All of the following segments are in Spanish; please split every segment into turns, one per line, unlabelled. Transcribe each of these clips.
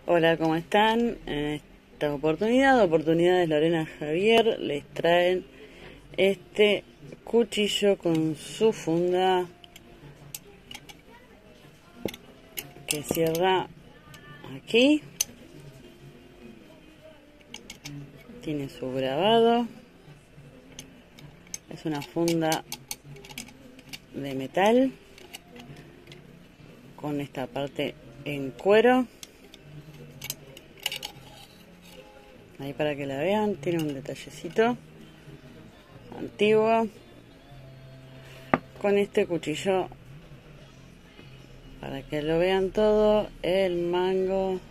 Hola, ¿cómo están? En esta oportunidades Lorena Javier les traen este cuchillo con su funda que cierra aquí. Tiene su grabado. Es una funda de metal con esta parte en cuero. Ahí para que la vean, tiene un detallecito antiguo. Con este cuchillo, para que lo vean todo, el mango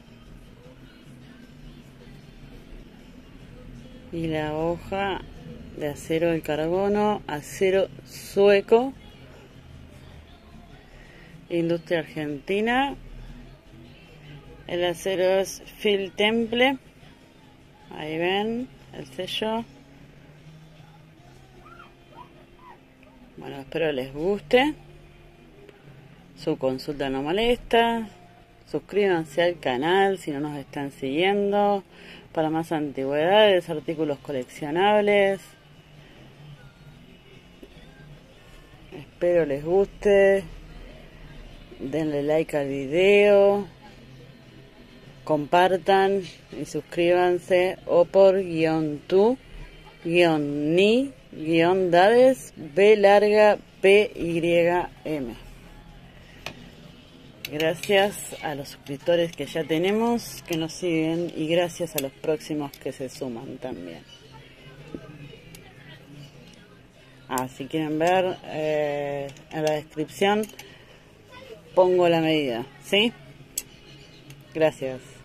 y la hoja de acero de carbono, acero sueco, industria argentina. El acero es Phil Temple. Ahí ven el sello. Bueno, espero les guste. Su consulta no molesta. Suscríbanse al canal si no nos están siguiendo para más antigüedades, artículos coleccionables. Espero les guste. Denle like al video. Compartan y suscríbanse o por _tu_ni_dades B larga PYM. Gracias a los suscriptores que ya tenemos, que nos siguen, y gracias a los próximos que se suman también. Si quieren ver, en la descripción pongo la medida, ¿sí? Gracias.